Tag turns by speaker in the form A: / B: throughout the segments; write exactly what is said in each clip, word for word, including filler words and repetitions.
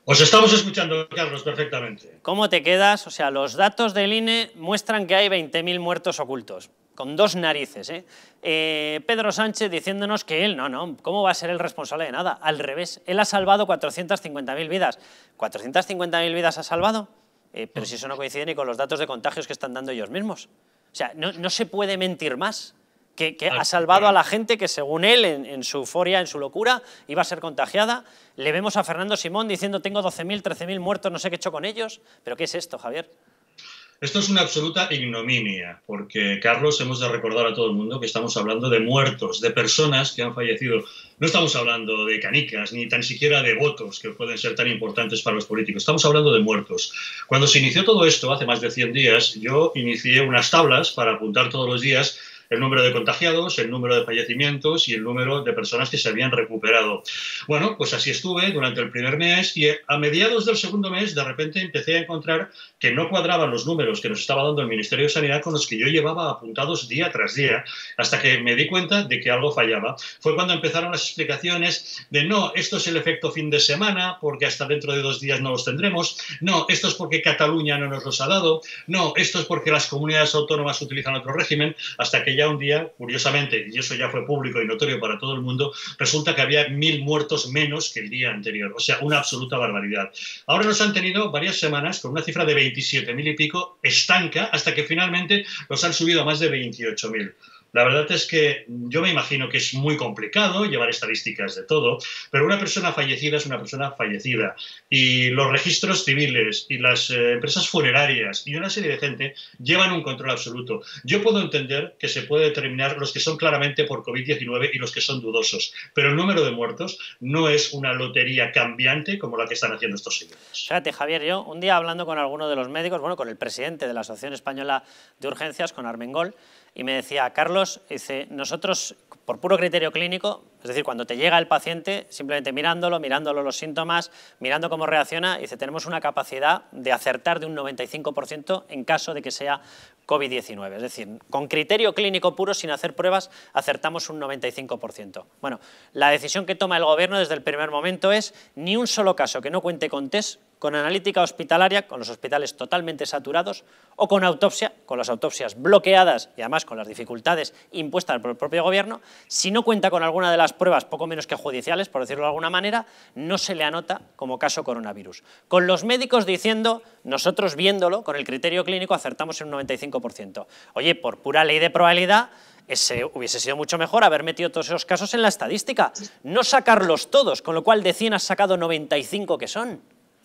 A: Os estamos escuchando, Carlos, perfectamente.
B: ¿Cómo te quedas? O sea, los datos del I N E muestran que hay veinte mil muertos ocultos, con dos narices, ¿eh? Eh, Pedro Sánchez diciéndonos que él, no, no, ¿cómo va a ser el responsable de nada? Al revés, él ha salvado cuatrocientas cincuenta mil vidas. ¿cuatrocientas cincuenta mil vidas ha salvado? Eh, pero si eso no coincide ni con los datos de contagios que están dando ellos mismos. O sea, no, no se puede mentir más. Que, que ha salvado a la gente que, según él, en, en su euforia, en su locura, iba a ser contagiada. Le vemos a Fernando Simón diciendo tengo doce mil, trece mil muertos, no sé qué he hecho con ellos. ¿Pero qué es esto, Javier?
A: Esto es una absoluta ignominia, porque, Carlos, hemos de recordar a todo el mundo que estamos hablando de muertos, de personas que han fallecido. No estamos hablando de canicas, ni tan siquiera de votos que pueden ser tan importantes para los políticos. Estamos hablando de muertos. Cuando se inició todo esto, hace más de cien días, yo inicié unas tablas para apuntar todos los días el número de contagiados, el número de fallecimientos y el número de personas que se habían recuperado. Bueno, pues así estuve durante el primer mes y a mediados del segundo mes de repente empecé a encontrar que no cuadraban los números que nos estaba dando el Ministerio de Sanidad con los que yo llevaba apuntados día tras día, hasta que me di cuenta de que algo fallaba. Fue cuando empezaron las explicaciones de no, esto es el efecto fin de semana, porque hasta dentro de dos días no los tendremos, no, esto es porque Cataluña no nos los ha dado, no, esto es porque las comunidades autónomas utilizan otro régimen, hasta que ya un día, curiosamente, y eso ya fue público y notorio para todo el mundo, resulta que había mil muertos menos que el día anterior. O sea, una absoluta barbaridad. Ahora nos han tenido varias semanas con una cifra de veintisiete mil y pico estanca hasta que finalmente los han subido a más de veintiocho mil. La verdad es que yo me imagino que es muy complicado llevar estadísticas de todo, pero una persona fallecida es una persona fallecida. Y los registros civiles y las eh, empresas funerarias y una serie de gente llevan un control absoluto. Yo puedo entender que se puede determinar los que son claramente por COVID diecinueve y los que son dudosos, pero el número de muertos no es una lotería cambiante como la que están haciendo estos señores.
B: Fíjate, Javier, yo un día hablando con alguno de los médicos, bueno, con el presidente de la Asociación Española de Urgencias, con Armengol, y me decía, Carlos, dice, nosotros, por puro criterio clínico, es decir, cuando te llega el paciente, simplemente mirándolo, mirándolo los síntomas, mirando cómo reacciona, dice, tenemos una capacidad de acertar de un noventa y cinco por ciento en caso de que sea COVID diecinueve. Es decir, con criterio clínico puro, sin hacer pruebas, acertamos un noventa y cinco por ciento. Bueno, la decisión que toma el gobierno desde el primer momento es ni un solo caso que no cuente con test, con analítica hospitalaria, con los hospitales totalmente saturados, o con autopsia, con las autopsias bloqueadas y además con las dificultades impuestas por el propio gobierno. Si no cuenta con alguna de las pruebas poco menos que judiciales, por decirlo de alguna manera, no se le anota como caso coronavirus. Con los médicos diciendo, nosotros viéndolo, con el criterio clínico acertamos en un noventa y cinco por ciento. Oye, por pura ley de probabilidad, ese hubiese sido mucho mejor haber metido todos esos casos en la estadística, no sacarlos todos, con lo cual de cien has sacado noventa y cinco que son.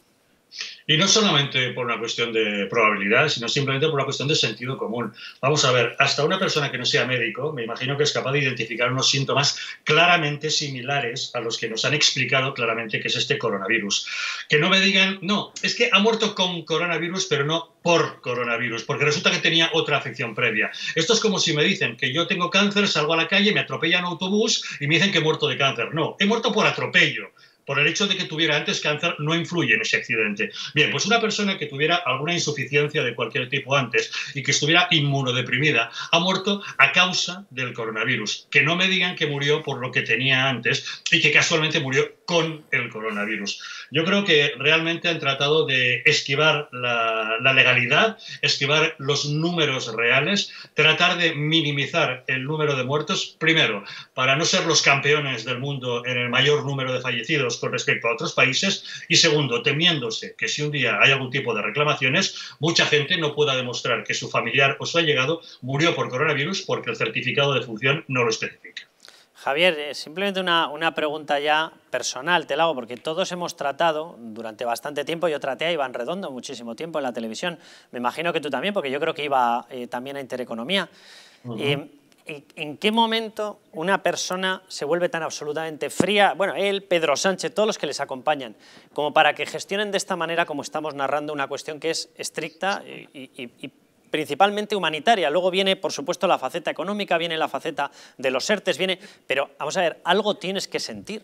A: Y no solamente por una cuestión de probabilidad, sino simplemente por una cuestión de sentido común. Vamos a ver, hasta una persona que no sea médico, me imagino que es capaz de identificar unos síntomas claramente similares a los que nos han explicado claramente que es este coronavirus. Que no me digan, no, es que ha muerto con coronavirus, pero no por coronavirus, porque resulta que tenía otra afección previa. Esto es como si me dicen que yo tengo cáncer, salgo a la calle, me atropella un autobús y me dicen que he muerto de cáncer. No, he muerto por atropello. Por el hecho de que tuviera antes cáncer no influye en ese accidente. Bien, pues una persona que tuviera alguna insuficiencia de cualquier tipo antes y que estuviera inmunodeprimida ha muerto a causa del coronavirus. Que no me digan que murió por lo que tenía antes y que casualmente murió con el coronavirus. Yo creo que realmente han tratado de esquivar la, la legalidad, esquivar los números reales, tratar de minimizar el número de muertos, primero, para no ser los campeones del mundo en el mayor número de fallecidos con respecto a otros países, y segundo, temiéndose que si un día hay algún tipo de reclamaciones, mucha gente no pueda demostrar que su familiar o su allegado murió por coronavirus porque el certificado de función no lo especifica.
B: Javier, simplemente una, una pregunta ya personal, te la hago, porque todos hemos tratado durante bastante tiempo, yo traté a Iván Redondo muchísimo tiempo en la televisión, me imagino que tú también, porque yo creo que iba eh, también a Intereconomía. Uh-huh. eh, ¿En qué momento una persona se vuelve tan absolutamente fría, bueno, él, Pedro Sánchez, todos los que les acompañan, como para que gestionen de esta manera como estamos narrando una cuestión que es estricta y, y, y principalmente humanitaria? Luego viene, por supuesto, la faceta económica, viene la faceta de los ERTES, viene... Pero, vamos a ver, algo tienes que sentir. Es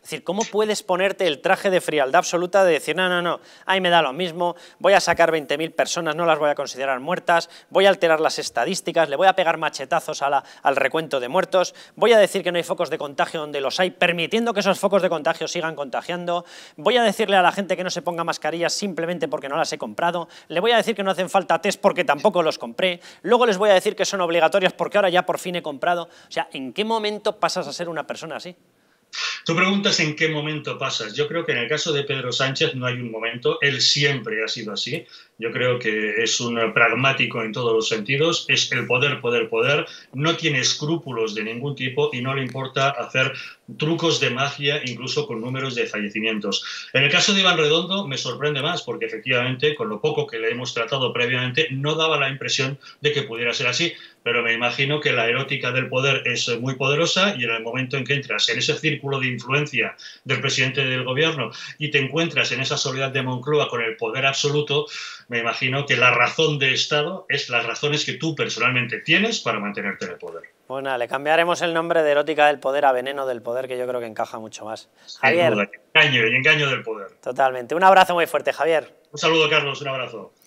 B: Es decir, ¿cómo puedes ponerte el traje de frialdad absoluta de decir, no, no, no, ahí me da lo mismo, voy a sacar veinte mil personas, no las voy a considerar muertas, voy a alterar las estadísticas, le voy a pegar machetazos a la, al recuento de muertos, voy a decir que no hay focos de contagio donde los hay, permitiendo que esos focos de contagio sigan contagiando, voy a decirle a la gente que no se ponga mascarillas simplemente porque no las he comprado, le voy a decir que no hacen falta test porque tampoco los compré, luego les voy a decir que son obligatorias porque ahora ya por fin he comprado. O sea, ¿en qué momento pasas a ser una persona así?
A: Tú preguntas en qué momento pasas. Yo creo que en el caso de Pedro Sánchez no hay un momento, él siempre ha sido así. Yo creo que es un pragmático en todos los sentidos, es el poder, poder, poder, no tiene escrúpulos de ningún tipo y no le importa hacer trucos de magia, incluso con números de fallecimientos. En el caso de Iván Redondo me sorprende más porque efectivamente, con lo poco que le hemos tratado previamente, no daba la impresión de que pudiera ser así, pero me imagino que la erótica del poder es muy poderosa y en el momento en que entras en ese círculo de influencia del presidente del gobierno y te encuentras en esa soledad de Moncloa con el poder absoluto, me imagino que la razón de Estado es las razones que tú personalmente tienes para mantenerte en el poder.
B: Bueno, le cambiaremos el nombre de erótica del poder a veneno del poder, que yo creo que encaja mucho más. Javier.
A: Sin duda, engaño y engaño del poder.
B: Totalmente. Un abrazo muy fuerte, Javier.
A: Un saludo, Carlos, un abrazo.